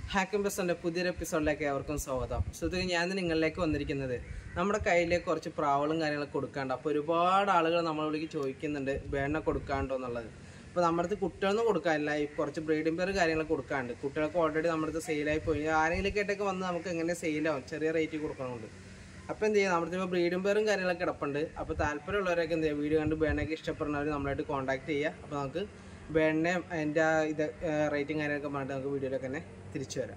Hacking ബസ്സിൻ്റെ പുതിയൊരു എപ്പിസോഡിലേക്ക് അവർക്കും സ്വാഗതം. സുഹൃത്തുക്കളെ, ഞാൻ നിങ്ങളിലേക്ക് വന്നിരിക്കുന്നത് നമ്മുടെ കയ്യിലേക്ക് കുറച്ച് പ്രാവളും കാര്യങ്ങളൊക്കെ കൊടുക്കാണ്ട്. അപ്പോൾ ഒരുപാട് ആളുകൾ നമ്മളോടേക്ക് ചോദിക്കുന്നുണ്ട് വേണ കൊടുക്കാണ്ടോ എന്നുള്ളത്. അപ്പോൾ നമ്മുടെ അടുത്ത് കുട്ടികളൊന്നും കൊടുക്കാനില്ല, ഈ കുറച്ച് ബ്രീഡിംഗ് പേര് കാര്യങ്ങളൊക്കെ കൊടുക്കാണ്ട്. കുട്ടികൾക്ക് ഓൾറെഡി നമ്മുടെ അടുത്ത് സെയിലായി പോയി. ആരെങ്കിലേക്കായിട്ടൊക്കെ വന്ന് നമുക്ക് എങ്ങനെ സെയിലാവും, ചെറിയ റേറ്റിൽ കൊടുക്കണമുണ്ട്. അപ്പോൾ എന്ത് ചെയ്യുക, നമ്മുടെ ഇപ്പോൾ ബ്രീഡിംഗ് പേരും കാര്യങ്ങളൊക്കെ കിടപ്പുണ്ട്. അപ്പോൾ താല്പര്യമുള്ളവരൊക്കെ എന്ത് ചെയ്യുക, വീഡിയോ കണ്ട് വേണയൊക്കെ ഇഷ്ടപ്പെടുന്നവർ നമ്മളായിട്ട് കോൺടാക്ട് ചെയ്യുക. അപ്പോൾ നമുക്ക് വേണയും അതിൻ്റെ ഇത് റേറ്റിംഗ് കാര്യങ്ങളൊക്കെ പറഞ്ഞിട്ട് നമുക്ക് വീഡിയോയിലൊക്കെ തന്നെ തിരിച്ചു വരാം.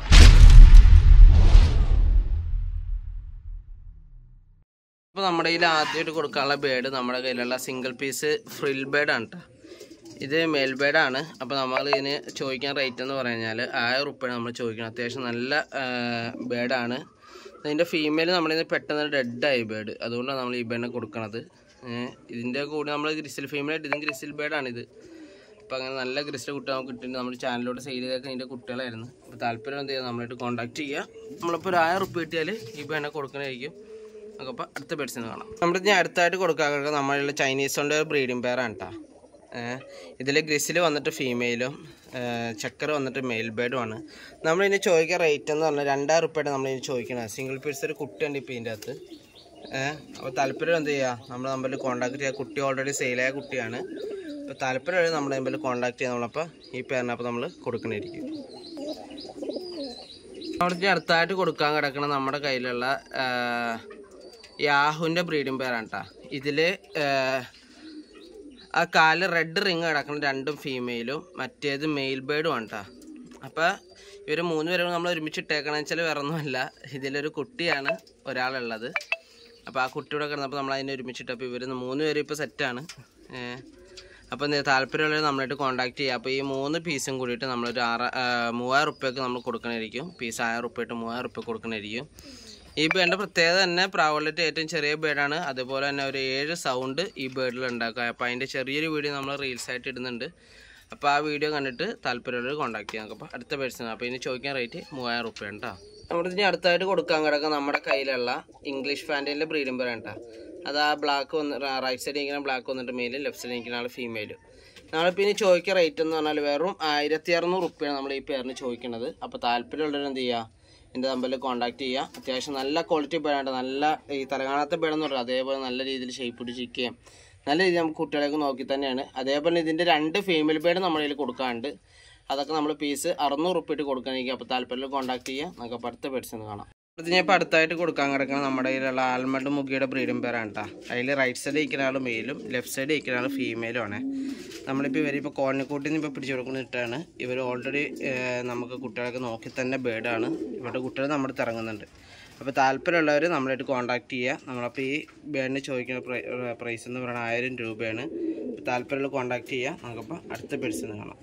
അപ്പോൾ നമ്മുടെ കയ്യിൽ ആദ്യമായിട്ട് കൊടുക്കാനുള്ള ബേഡ് നമ്മുടെ കയ്യിലുള്ള സിംഗിൾ പീസ് ഫ്രിൽ ബേഡാണ് കേട്ടോ. ഇത് മെയിൽ ബേഡാണ്. അപ്പോൾ നമ്മൾ ഇതിന് ചോദിക്കാൻ റേറ്റ് എന്ന് പറഞ്ഞാൽ 1000 റുപ്യാണ് നമ്മൾ ചോദിക്കണം. അത്യാവശ്യം നല്ല ബേഡാണ്. അതിൻ്റെ ഫീമെയിൽ നമ്മളിന്ന് പെട്ടെന്ന് ഡെഡായി ബേഡ്, അതുകൊണ്ടാണ് നമ്മൾ ഈ ബേഡിനെ കൊടുക്കണത്. ഇതിൻ്റെ കൂടെ നമ്മൾ ഗ്രിസിൽ ഫീമെയിലായിട്ട് ഇതും ഗ്രിസിൽ ബേഡാണിത്. അപ്പോൾ അങ്ങനെ നല്ല ഗ്രിസിൽ കുട്ടി നമുക്ക് കിട്ടുന്നുണ്ട്. നമ്മുടെ ചാനലിലോട്ട് സെയിൽ ചെയ്തൊക്കെ അതിൻ്റെ കുട്ടികളായിരുന്നു. അപ്പോൾ താല്പര്യം എന്ത് ചെയ്യുക, നമ്മളായിട്ട് കോൺടാക്ട് ചെയ്യുക. നമ്മളിപ്പോൾ ഒരു 1000 റുപ്യ കിട്ടിയാൽ ഈ ബേഡിനെ കൊടുക്കണമായിരിക്കും. അപ്പോൾ അടുത്ത ബേഡ്സിന് കാണാം. നമ്മുടെ ഞാൻ അടുത്തായിട്ട് കൊടുക്കാൻ നമ്മളുള്ള ചൈനീസിൻ്റെ ഒരു ബ്രീഡിംഗ് പെയറാണ് കേട്ടോ. ഇതിൽ ഗ്രിസിൽ വന്നിട്ട് ഫീമെയിലും ചക്കർ വന്നിട്ട് മെയിൽ ബേഡുമാണ്. നമ്മളിനി ചോദിക്കുക റേറ്റ് എന്ന് പറഞ്ഞാൽ 2000 റുപ്യയുടെ നമ്മളിനി ചോദിക്കണം. സിംഗിൾ പീസ് ഒരു കുട്ടിയുണ്ട് ഇപ്പോൾ ഇതിൻ്റെ അകത്ത്. അപ്പോൾ താല്പര്യം എന്ത് ചെയ്യുക, നമ്മൾ തമ്മിൽ കോൺടാക്ട് ചെയ്യുക. കുട്ടി ഓൾറെഡി സെയിലായ കുട്ടിയാണ്. അപ്പോൾ താല്പര്യം നമ്മുടെ തമ്മിൽ കോൺടാക്ട് ചെയ്യുക. നമ്മളപ്പോൾ ഈ പേരിനപ്പോൾ നമ്മൾ കൊടുക്കണമായിരിക്കും. അവിടെ അടുത്തായിട്ട് കൊടുക്കാൻ കിടക്കണം നമ്മുടെ കയ്യിലുള്ള യാഹുവിൻ്റെ ബ്രീഡിംഗ് പെയറാണ് കേട്ടോ. ഇതിൽ ആ കാല് റെഡ് റിങ് കിടക്കണം, രണ്ടും ഫീമെയിലും, മറ്റേത് മെയിൽ ബേഡും ആണ് കേട്ടോ. അപ്പോൾ ഇവർ 3 പേരും നമ്മൾ ഒരുമിച്ച് ഇട്ടേക്കണമെന്ന് വെച്ചാൽ വേറെ ഒന്നുമല്ല, ഇതിലൊരു കുട്ടിയാണ് ഒരാളുള്ളത്. അപ്പോൾ ആ കുട്ടിയോടെ കിടന്നപ്പോൾ നമ്മൾ അതിനെ ഒരുമിച്ചിട്ടപ്പോൾ ഇവർ 3 പേരും ഇപ്പോൾ സെറ്റാണ്. അപ്പോൾ താല്പര്യമുള്ളവർ നമ്മളായിട്ട് കോൺടാക്ട് ചെയ്യുക. അപ്പോൾ ഈ 3 പീസും കൂടിയിട്ട് നമ്മളൊരു 3000 റുപ്യക്ക് നമ്മൾ കൊടുക്കണമായിരിക്കും. പീസ് 1000 റുപ്യ ഇട്ട് 3000 റുപ്യ കൊടുക്കണമായിരിക്കും. ഈ ബേഡിൻ്റെ പ്രത്യേകത തന്നെ പ്രാവളിറ്റ് ഏറ്റവും ചെറിയ ബേഡാണ്. അതുപോലെ തന്നെ ഒരു 7 സൗണ്ട് ഈ ബേഡിൽ ഉണ്ടാക്കുക. അപ്പോൾ അതിൻ്റെ ചെറിയൊരു വീഡിയോ നമ്മൾ റീൽസായിട്ട് ഇടുന്നുണ്ട്. അപ്പോൾ ആ വീഡിയോ കണ്ടിട്ട് താല്പര്യമുള്ളവർ കോൺടാക്ട് ചെയ്യാം. അപ്പോൾ അടുത്ത പേഴ്സൺ. അപ്പോൾ ഇനി ചോദിക്കാൻ റേറ്റ് 3000 റുപ്യ കേട്ടോ. നമ്മുടെ ഇനി അടുത്തായിട്ട് കൊടുക്കാൻ കിടക്കുക നമ്മുടെ കയ്യിലുള്ള ഇംഗ്ലീഷ് ഫാൻറ്റൈൻ്റെ ബ്രീഡിംഗ് പെയർ കേട്ടോ. അത് ആ ബ്ലാക്ക് വന്ന് റൈറ്റ് സൈഡിൽ ഇരിക്കുന്ന ബ്ലാക്ക് വന്നിട്ട് മെയിലും ലെഫ്റ്റ് സൈഡിൽ ഇരിക്കുന്ന ആൾ ഫീമെയിലും. നമ്മളിപ്പോൾ ഇനി ചോദിക്കുക റേറ്റ് എന്ന് പറഞ്ഞാൽ വെറും 1600 റുപ്യാണ് നമ്മൾ ഈ പേരിന് ചോദിക്കുന്നത്. അപ്പോൾ താല്പര്യമുള്ളവർ എന്ത് ചെയ്യുക, എൻ്റെ നമ്പറിൽ കോൺടാക്ട് ചെയ്യുക. അത്യാവശ്യം നല്ല ക്വാളിറ്റി ബേഡാണ്. നല്ല ഈ തലകാണാത്ത ബേഡെന്ന് പറയുന്നത് അതേപോലെ നല്ല രീതിയിൽ ഷേപ്പ് പിടിച്ചിരിക്കുകയും നല്ല രീതിയിൽ നമുക്ക് കുട്ടികളെയൊക്കെ നോക്കി തന്നെയാണ്. അതേപോലെ ഇതിൻ്റെ 2 ഫീമെയിൽ ബേഡ് നമ്മുടെ കയ്യിൽ കൊടുക്കാറുണ്ട്. അതൊക്കെ നമ്മൾ പീസ് 600 റുപ്യ ഇട്ട് കൊടുക്കാനായിരിക്കും. അപ്പോൾ താല്പര്യം കോൺടാക്ട് ചെയ്യുക. നമുക്ക് അടുത്ത ബേഡ്സിന് കാണാം. ഞാൻ ഇപ്പോൾ അടുത്തായിട്ട് കൊടുക്കാൻ കിടക്കണം നമ്മുടെ കയ്യിലുള്ള ആൽമണ്ട് മുഗിയുടെ ബ്രീഡിംഗ് പെയറാണ് കേട്ടോ. അതിൽ റൈറ്റ് സൈഡിൽ ഇരിക്കുന്ന ആൾ മെയിലും ലെഫ്റ്റ് സൈഡിൽ ഇരിക്കുന്ന ആൾ ഫീമെയിലും ആണ്. നമ്മളിപ്പോൾ ഇവരിപ്പോൾ കോഴിക്കോട്ടിൽ നിന്ന് ഇപ്പോൾ പിടിച്ചു കൊടുക്കുന്നിട്ടാണ്. ഇവർ ഓൾറെഡി നമുക്ക് കുട്ടികളൊക്കെ നോക്കി തന്നെ ബേഡാണ്. ഇവരുടെ കുട്ടികൾ നമ്മുടെ അടുത്ത് ഇറങ്ങുന്നുണ്ട്. അപ്പോൾ താല്പര്യമുള്ളവർ നമ്മളായിട്ട് കോൺടാക്ട് ചെയ്യുക. നമ്മളപ്പോൾ ഈ ബേഡിന് ചോദിക്കുന്ന പ്രൈസ് എന്ന് പറയുന്നത് 1000 രൂപയാണ്. അപ്പോൾ താല്പര്യമുള്ള കോൺടാക്ട് ചെയ്യുക. നമുക്കപ്പോൾ അടുത്ത ബേഡ്സിന് കാണാം.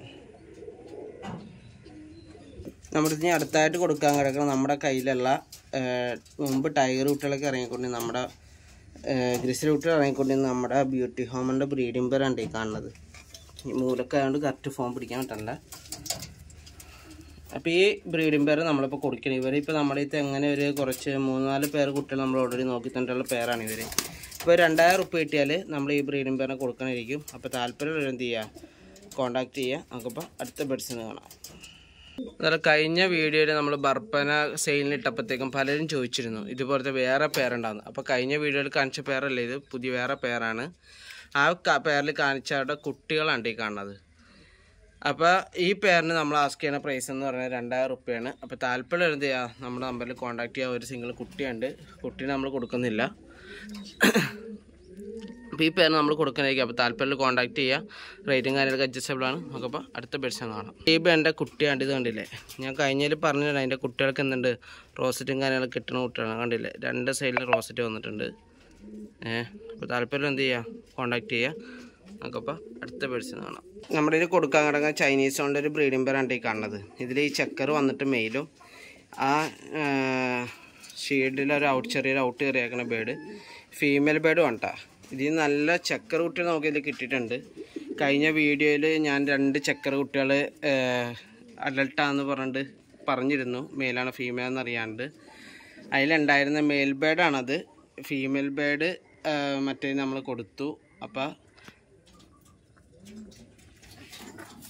നമ്മുടെ ഇനി അടുത്തായിട്ട് കൊടുക്കാൻ കിടക്കണം നമ്മുടെ കയ്യിലുള്ള മുമ്പ് ടൈഗർ കുട്ടികളൊക്കെ ഇറങ്ങിക്കൊണ്ട് നമ്മുടെ ഗ്രിസിൽ കുട്ടികൾ ഇറങ്ങിക്കൊണ്ടിരുന്ന നമ്മുടെ ബ്യൂട്ടി ഹോമിൻ്റെ ബ്രീഡിംഗ് പെയറാണ് ഈ കാണുന്നത്. ഈ മൂലൊക്കെ ആയതുകൊണ്ട് കറക്റ്റ് ഫോം പിടിക്കാൻ പറ്റില്ല. അപ്പോൾ ഈ ബ്രീഡിംഗ് പെയർ നമ്മളിപ്പോൾ കൊടുക്കണം. ഇവരിപ്പോൾ നമ്മുടെ ഇത് എങ്ങനെ ഒരു കുറച്ച് 3-4 പേർ കുട്ടികൾ നമ്മൾ ഓൾറെഡി നോക്കി തന്നിട്ടുള്ള പേരാണ് ഇവർ. ഇപ്പോൾ 2000 റുപ്യ കിട്ടിയാൽ നമ്മൾ ഈ ബ്രീഡിംഗ് പെയറിനെ കൊടുക്കണമായിരിക്കും. അപ്പോൾ താല്പര്യമുള്ളവർ എന്ത് ചെയ്യുക, കോൺടാക്ട് ചെയ്യുക. നമുക്കിപ്പോൾ അടുത്ത ബെഡ്സിന് കാണാം. അതുപോലെ കഴിഞ്ഞ വീഡിയോയിൽ നമ്മൾ ബർപ്പന സെയിലിന് ഇട്ടപ്പോഴത്തേക്കും പലരും ചോദിച്ചിരുന്നു ഇതുപോലത്തെ വേറെ പേരുണ്ടാകുന്നു. അപ്പോൾ കഴിഞ്ഞ വീഡിയോയിൽ കാണിച്ച പേരല്ല ഇത്, പുതിയ വേറെ പേരാണ്. ആ പേരിൽ കാണിച്ചവരുടെ കുട്ടികളാണ് ഈ കാണുന്നത്. അപ്പോൾ ഈ പേരിന് നമ്മൾ ആസ്ക് ചെയ്യുന്ന പ്രൈസ് എന്ന് പറഞ്ഞാൽ 2000 റുപ്യാണ്. അപ്പോൾ താല്പര്യം എന്ത് ചെയ്യുക, നമ്മുടെ നമ്പറിൽ കോൺടാക്ട് ചെയ്യുക. ഒരു സിംഗിൾ കുട്ടിയുണ്ട്, കുട്ടീനെ നമ്മൾ കൊടുക്കുന്നില്ല. അപ്പോൾ ഈ പേരിന് നമ്മൾ കൊടുക്കാനായിരിക്കും. അപ്പോൾ താല്പര്യം കോൺടാക്ട് ചെയ്യുക. റേറ്റും കാര്യങ്ങളൊക്കെ അഡ്ജസ്റ്റബിൾ ആണ്. നമുക്കപ്പോൾ അടുത്ത ബെഡ്സ് കാണാം. ഈ ബേഡിൻ്റെ കുട്ടിയാണ്, ഇത് കണ്ടില്ലേ. ഞാൻ കഴിഞ്ഞതിൽ പറഞ്ഞില്ല അതിൻ്റെ കുട്ടികൾക്ക് എന്തുണ്ട് റോസറ്റും കാര്യങ്ങളൊക്കെ കിട്ടുന്ന കുട്ടികളാണ്. കണ്ടില്ലേ, 2 സൈഡിൽ റോസറ്റ് വന്നിട്ടുണ്ട്. അപ്പോൾ താല്പര്യം എന്ത് ചെയ്യുക, കോൺടാക്ട് ചെയ്യുക. നമുക്കപ്പോൾ അടുത്ത ബെഡ്സ് കാണാം. നമ്മുടെ ഇതിൽ കൊടുക്കാൻ കിടക്കുന്ന ചൈനീസ് കൊണ്ട് ഒരു ബ്രീഡിംഗ് പെയറാണ് ഈ കാണുന്നത്. ഇതിൽ ഈ ചക്കർ വന്നിട്ട് മെയിലും ആ ഷീൽഡിലൊരു ചെറിയൊരു ഔട്ട് കയറിയാക്കുന്ന ബേഡ് ഫീമെയിൽ ബേഡും ആണ് കേട്ടോ. ഇതിൽ നല്ല ചക്കർ കുട്ടികൾ നമുക്കിതിൽ കിട്ടിയിട്ടുണ്ട്. കഴിഞ്ഞ വീഡിയോയിൽ ഞാൻ 2 ചക്കർ കുട്ടികൾ അഡൽട്ടാന്ന് പറഞ്ഞിരുന്നു, മെയിലാണ് ഫീമെയിലെന്ന് അറിയാണ്ട്. അതിലുണ്ടായിരുന്ന മെയിൽ ബേഡാണത്. ഫീമെയിൽ ബേഡ് മറ്റേ നമ്മൾ കൊടുത്തു. അപ്പോൾ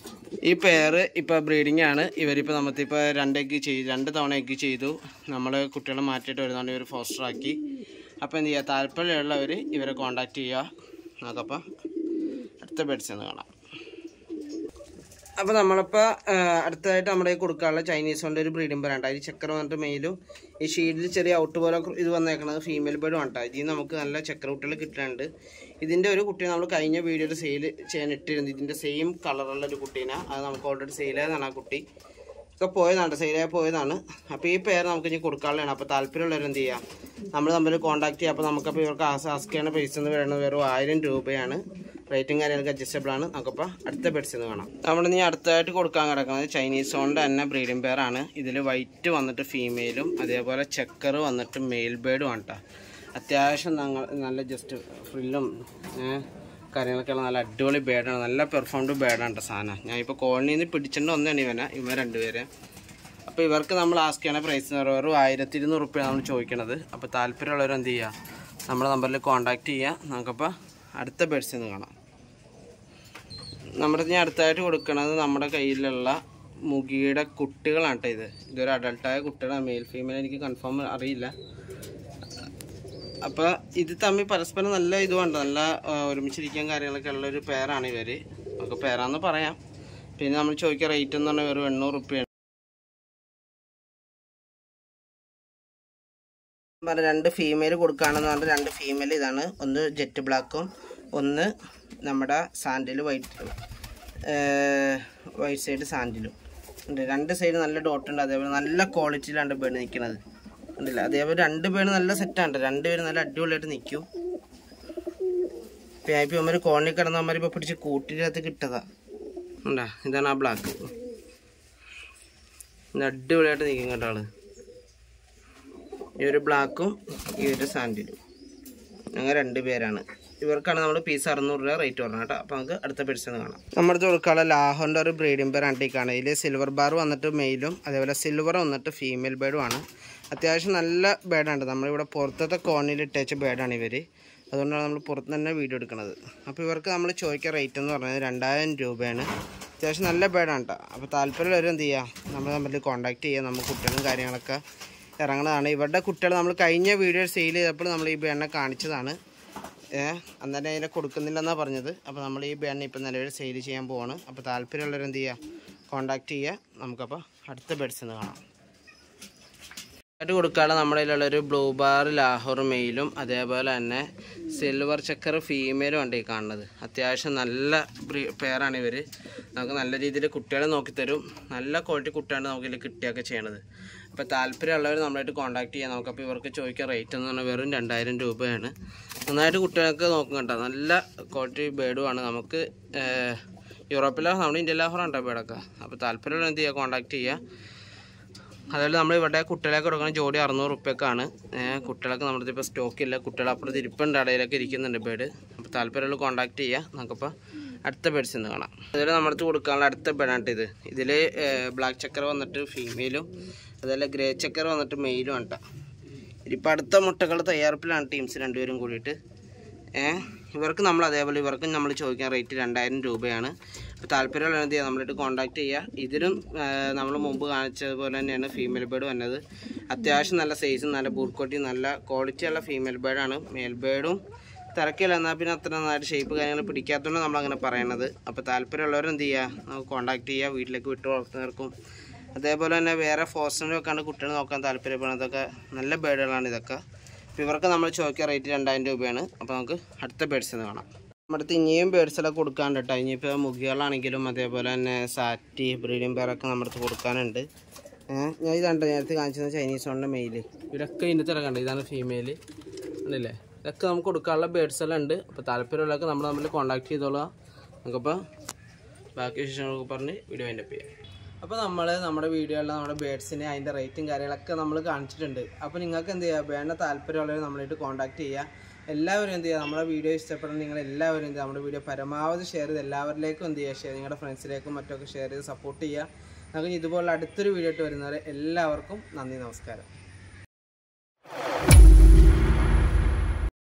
ഈ പെയർ ഇപ്പോൾ ബ്രീഡിംഗ് ആണ്. ഇവരിപ്പോൾ നമുക്കിപ്പോൾ 2 തവണ എഗ്ഗ് ചെയ്തു. നമ്മൾ കുട്ടികളെ മാറ്റിയിട്ട് വരുന്നതുകൊണ്ട് ഇവർ ഫോസ്റ്റർ ആക്കി. അപ്പോൾ എന്ത് ചെയ്യുക, താല്പര്യമുള്ളവർ ഇവരെ കോൺടാക്റ്റ് ചെയ്യുക. നമുക്കപ്പോൾ അടുത്ത ബെഡ്സ് എന്ന് കാണാം. അപ്പോൾ നമ്മളിപ്പോൾ അടുത്തതായിട്ട് നമ്മുടെ കൊടുക്കാനുള്ള ചൈനീസ് കൊണ്ട് ഒരു ബ്രീഡിംഗ് ബേർഡ് ഉണ്ട്. അതിൽ ചക്കർ വന്നിട്ട് മെയിലും ഈ ഷീഡിൽ ചെറിയ ഔട്ട് പോലെ ഇത് വന്നേക്കുന്നത് ഫീമെയിൽ ബേർഡും ആണ്. ഇതിൽ നമുക്ക് നല്ല ചക്കര കുട്ടികൾ കിട്ടുന്നുണ്ട്. ഇതിൻ്റെ ഒരു കുട്ടിയെ നമ്മൾ കഴിഞ്ഞ വീഡിയോയിൽ സെയിൽ ചെയ്യാൻ ഇട്ടിരുന്നു. ഇതിൻ്റെ സെയിം കളറുള്ള ഒരു കുട്ടീനെ, അത് നമുക്ക് ഓൾറെഡി സെയിലായതാണ്. ആ കുട്ടി ഒക്കെ പോയതാണ്, സെയിലായി പോയതാണ്. അപ്പോൾ ഈ പേര് നമുക്ക് ഇനി കൊടുക്കാനുള്ളതാണ്. അപ്പോൾ താല്പര്യമുള്ളവർ എന്ത് ചെയ്യുക, നമ്മൾ തമ്മിൽ കോൺടാക്ട് ചെയ്യുക. അപ്പോൾ നമുക്കപ്പോൾ ഇവർക്ക് ആസ്ക് ചെയ്യുന്ന പൈസ എന്ന് പറയുന്നത് വെറും 1000 രൂപയാണ്. റേറ്റും കാര്യങ്ങളൊക്കെ അഡ്ജസ്റ്റബിൾ ആണ്. നമുക്കപ്പോൾ അടുത്ത ബെഡ്സ് എന്ന് കാണാം. നമ്മൾ ഇനി അടുത്തായിട്ട് കൊടുക്കാൻ കിടക്കുന്നത് ചൈനീസ് കൊണ്ട് തന്നെ ബ്രീഡിംഗ് പെയറാണ്. ഇതിൽ വൈറ്റ് വന്നിട്ട് ഫീമെയിലും അതേപോലെ ചെക്കർ വന്നിട്ട് മെയിൽ ബേർഡും ആണ് കേട്ടോ. അത്യാവശ്യം നല്ല ജസ്റ്റ് ഫ്രില്ലും കാര്യങ്ങളൊക്കെയുള്ള നല്ല അടിപൊളി ബേഡാണ്. നല്ല പെർഫോംഡ് ബേഡാണ് കേട്ടോ സാധനം. ഞാനിപ്പോൾ കോളനിയിൽ നിന്ന് പിടിച്ചിട്ട് ഒന്നാണ് ഇവ രണ്ടുപേരെ. അപ്പോൾ ഇവർക്ക് നമ്മൾ ആസ്ക് ചെയ്യുന്ന പ്രൈസ് എന്ന് പറയുന്നത് വെറും 1200 രൂപയാണ് നമ്മൾ ചോദിക്കുന്നത്. അപ്പോൾ താല്പര്യമുള്ളവർ എന്ത് ചെയ്യുക, നമ്മുടെ നമ്പറിൽ കോൺടാക്ട് ചെയ്യുക. നമുക്കപ്പോൾ അടുത്ത ബെഡ്സ് എന്ന് കാണാം. നമ്മുടെ ഞാൻ അടുത്തായിട്ട് കൊടുക്കുന്നത് നമ്മുടെ കയ്യിലുള്ള മുഗിയുടെ കുട്ടികളാണ് കേട്ടോ. ഇതൊരു അഡൾട്ടായ കുട്ടികളാണ്. മെയിൽ ഫീമെയിൽ എനിക്ക് കൺഫേം അറിയില്ല. അപ്പോൾ ഇത് തമ്മിൽ പരസ്പരം നല്ല ഇതുകൊണ്ട് നല്ല ഒരുമിച്ചിരിക്കാൻ കാര്യങ്ങളൊക്കെ ഉള്ളൊരു പെയറാണ് ഇവർ. നമുക്ക് പെയറാന്ന് പറയാം. പിന്നെ നമ്മൾ ചോദിക്കുക റേറ്റ് എന്ന് പറഞ്ഞാൽ വെറും 800 രൂപയാണ്. 2 ഫീമെയിൽ കൊടുക്കുകയാണെന്ന് പറഞ്ഞാൽ 2 ഫീമെയിൽ ഇതാണ്. ഒന്ന് ജെറ്റ് ബ്ലാക്കും ഒന്ന് നമ്മുടെ സാൻഡിൽ വൈറ്റ് സൈഡ് സാൻഡിലും ഉണ്ട്. 2 സൈഡ് നല്ല ഡോട്ടുണ്ട്. അതേപോലെ നല്ല ക്വാളിറ്റിയിലാണ് ബേഡ് നിൽക്കുന്നത് ഉണ്ടല്ല. അതേപോലെ 2 പേര് നല്ല സെറ്റാണ്. 2 പേര് നല്ല അടിപൊളിയായിട്ട് നിൽക്കും. ഇപ്പം ഞാനിപ്പോൾ അമ്മ കോളനി കിടന്ന അമ്മ ഇപ്പോൾ പിടിച്ച് കൂട്ടിനകത്ത് കിട്ടതാ ഉണ്ടാ. ഇതാണ് ആ ബ്ലാക്ക്. അടിപൊളിയായിട്ട് നിൽക്കും കേട്ടോ ആള്. ഈ ഒരു ബ്ലാക്കും ഈ ഒരു സാൻഡിലും അങ്ങനെ 2 പേരാണ്. ഇവർക്കാണ് നമ്മൾ പീസ് 600 രൂപ റേറ്റ് പറഞ്ഞത് കേട്ടോ. അപ്പോൾ നമുക്ക് അടുത്ത പെഡ്സ് എന്ന് കാണാം. നമ്മുടെ കൊടുക്കാനുള്ള ലാഹോൻ്റെ ഒരു ബ്രീഡിംഗ് പെയർ ആണ്ടിക്കാണ്. ഇതിൽ സിൽവർ ബാർ വന്നിട്ട് മെയിലും അതേപോലെ സിൽവർ വന്നിട്ട് ഫീമെയിൽ ബേർഡുമാണ്. അത്യാവശ്യം നല്ല ബേഡാണ്. നമ്മളിവിടെ പുറത്തത്തെ കോണിൽ ഇട്ടേച്ച ബേഡാണ് ഇവർ. അതുകൊണ്ടാണ് നമ്മൾ പുറത്ത് തന്നെ വീഡിയോ എടുക്കുന്നത്. അപ്പോൾ ഇവർക്ക് നമ്മൾ ചോദിക്കുക റേറ്റ് എന്ന് പറഞ്ഞത് 2000 രൂപയാണ്. അത്യാവശ്യം നല്ല ബേഡാണ് കേട്ടോ. അപ്പോൾ താല്പര്യമുള്ളവർ എന്ത് ചെയ്യുക, നമ്മൾ തമ്മിൽ കോൺടാക്ട് ചെയ്യുക. നമുക്ക് കുട്ടികളും കാര്യങ്ങളൊക്കെ ഇറങ്ങുന്നതാണ്. ഇവരുടെ കുട്ടികൾ നമ്മൾ കഴിഞ്ഞ വീഡിയോ സെയിൽ ചെയ്തപ്പോൾ നമ്മൾ ഈ ബേഡിനെ കാണിച്ചതാണ്. അന്നേരം അതിനെ കൊടുക്കുന്നില്ലെന്നാണ് പറഞ്ഞത്. അപ്പോൾ നമ്മൾ ഈ ബേഡിനെ ഇപ്പോൾ നിലവിൽ സെയിൽ ചെയ്യാൻ പോവാണ്. അപ്പോൾ താല്പര്യമുള്ളവർ എന്ത് ചെയ്യുക, കോൺടാക്ട് ചെയ്യുക. നമുക്കപ്പോൾ അടുത്ത ബെഡ്സ് എന്ന് കാണാം. ആയിട്ട് കൊടുക്കാനുള്ള നമ്മുടെ കയ്യിലുള്ളൊരു ബ്ലൂ ബാർ ലാഹോർ മെയിലും അതേപോലെ തന്നെ സിൽവർ ചക്കർ ഫീമെയിലും ഉണ്ട് ഈ കാണുന്നത്. അത്യാവശ്യം നല്ല പെയറാണ് ഇവർ. നമുക്ക് നല്ല രീതിയിൽ കുട്ടികളെ നോക്കിത്തരും. നല്ല ക്വാളിറ്റി കുട്ടിയാണ് നമുക്കിതിൽ കിട്ടുകയൊക്കെ ചെയ്യണത്. അപ്പോൾ താല്പര്യമുള്ളവർ നമ്മളായിട്ട് കോൺടാക്ട് ചെയ്യാം. നമുക്കപ്പോൾ ഇവർക്ക് ചോദിക്കുക റേറ്റ് എന്ന് പറഞ്ഞാൽ വെറും 2000 രൂപയാണ്. നന്നായിട്ട് കുട്ടികൾക്ക് നോക്കും കേട്ടോ. നല്ല ക്വാളിറ്റി ബേഡുമാണ്. നമുക്ക് യൂറോപ്പിലെ നമ്മുടെ ഇന്ത്യയിലെ ഓഫറാണ് കേട്ടോ ബേഡൊക്കെ. അപ്പോൾ താല്പര്യമുള്ള എന്ത് ചെയ്യുക, കോൺടാക്ട് ചെയ്യുക. അതുപോലെ നമ്മൾ ഇവിടെ കുട്ടികളൊക്കെ കൊടുക്കുന്ന ജോഡി 600 രൂപയ്ക്കാണ്. കുട്ടികളൊക്കെ നമ്മുടെ ഇപ്പോൾ സ്റ്റോക്കില്ല. കുട്ടികളപ്പുറത്ത് ഇരിപ്പുണ്ട്, ഇടയിലൊക്കെ ഇരിക്കുന്നുണ്ട് ബേഡ്. അപ്പോൾ താല്പര്യമുള്ള കോൺടാക്ട് ചെയ്യുക. നമുക്കപ്പോൾ അടുത്ത ബേഡ്സ് എന്ന് കാണാം. അതുപോലെ നമ്മുടെ അടുത്ത് കൊടുക്കാനുള്ള അടുത്ത ബേഡാണ് ഇത്. ഇതിൽ ബ്ലാക്ക് ചക്കർ വന്നിട്ട് ഫീമെയിലും അതുപോലെ ഗ്രേ ചക്കർ വന്നിട്ട് മെയിലും ആണ് കേട്ടോ. ഇതിപ്പോൾ അടുത്ത മുട്ടകൾ തയ്യാറെടുപ്പിലാണ് ടീംസ് 2 പേരും കൂടിയിട്ട്. ഇവർക്ക് നമ്മൾ അതേപോലെ ഇവർക്കും നമ്മൾ ചോദിക്കാൻ റേറ്റ് 2000 രൂപയാണ്. അപ്പോൾ താല്പര്യമുള്ള എന്ത് ചെയ്യുക, നമ്മളായിട്ട് കോൺടാക്ട് ചെയ്യുക. ഇതിലും നമ്മൾ മുമ്പ് കാണിച്ചതുപോലെ തന്നെയാണ് ഫീമെയിൽ ബേഡ് വന്നത്. അത്യാവശ്യം നല്ല സൈസും നല്ല ബൂർക്കോട്ടി നല്ല ക്വാളിറ്റിയുള്ള ഫീമെയിൽ ബേഡാണ്. മെയിൽ ബേഡും തിരക്കില്ല, എന്നാൽ പിന്നെ അത്ര നന്നായിട്ട് ഷേപ്പ് കാര്യങ്ങൾ പിടിക്കാത്തതുകൊണ്ട് നമ്മളങ്ങനെ പറയണത്. അപ്പോൾ താല്പര്യമുള്ളവർ എന്ത് ചെയ്യുക, നമുക്ക് കോൺടാക്ട് ചെയ്യുക. വീട്ടിലേക്ക് വിട്ട് വളർത്തുന്നവർക്കും അതേപോലെ തന്നെ വേറെ ഫോസ്റ്ററിനും ഒക്കെയാണ് കുട്ടികൾ നോക്കാൻ താല്പര്യപ്പെടുന്നതൊക്കെ നല്ല ബേഡുകളാണ് ഇതൊക്കെ. അപ്പോൾ ഇവർക്ക് നമ്മൾ ചോദിക്കുക റേറ്റ് 2000 രൂപയാണ്. അപ്പോൾ നമുക്ക് അടുത്ത ബേഡ്സ് എന്ന് കാണാം. നമ്മുടെ അടുത്ത് ഇനിയും ബേഡ്സെല്ലാം കൊടുക്കാനുണ്ട് കേട്ടോ. ഇനിയിപ്പോൾ മുഗികളാണെങ്കിലും അതേപോലെ തന്നെ സാറ്റി ബ്രീഡിംഗ് പെയറൊക്കെ നമ്മുടെ അടുത്ത് കൊടുക്കാനുണ്ട്. ഞാൻ ഇതാണ് നേരത്തെ കാണിച്ചത് ചൈനീസ് കൊണ്ട് മെയിൽ. ഇവരൊക്കെ ഇതിൻ്റെ തിരക്കുണ്ട്. ഇതാണ് ഫീമെയിൽ ഉണ്ടല്ലേ. ഇതൊക്കെ നമുക്ക് കൊടുക്കാനുള്ള ബേഡ്സെല്ലാം ഉണ്ട്. അപ്പോൾ താല്പര്യമുള്ളതൊക്കെ നമ്മൾ തമ്മിൽ കോൺടാക്ട് ചെയ്തോളാം. നമുക്കപ്പോൾ ബാക്കി വിശേഷങ്ങളൊക്കെ പറഞ്ഞ് വീഡിയോ അതിൻ്റെ ചെയ്യാം. അപ്പോൾ നമ്മുടെ വീഡിയോയിലുള്ള നമ്മുടെ ബേഡ്സിനെ അതിൻ്റെ റേറ്റും കാര്യങ്ങളൊക്കെ നമ്മൾ കാണിച്ചിട്ടുണ്ട്. അപ്പോൾ നിങ്ങൾക്ക് എന്ത് ചെയ്യുക, വേണ്ട താല്പര്യമുള്ളവർ നമ്മളായിട്ട് കോൺടാക്ട് ചെയ്യുക. എല്ലാവരും എന്ത് ചെയ്യുക, നമ്മുടെ വീഡിയോ ഇഷ്ടപ്പെടുന്ന നിങ്ങളെല്ലാവരും എന്ത് ചെയ്യുക, നമ്മുടെ വീഡിയോ പരമാവധി ഷെയർ ചെയ്ത് എല്ലാവരിലേക്കും എന്ത് ചെയ്യുക, ഷെയർ നിങ്ങളുടെ ഫ്രണ്ട്സിലേക്കും മറ്റൊക്കെ ഷെയർ ചെയ്ത് സപ്പോർട്ട് ചെയ്യുക. നമുക്ക് ഇതുപോലുള്ള അടുത്തൊരു വീഡിയോ ആയിട്ട് വരുന്നവരെ എല്ലാവർക്കും നന്ദി, നമസ്കാരം.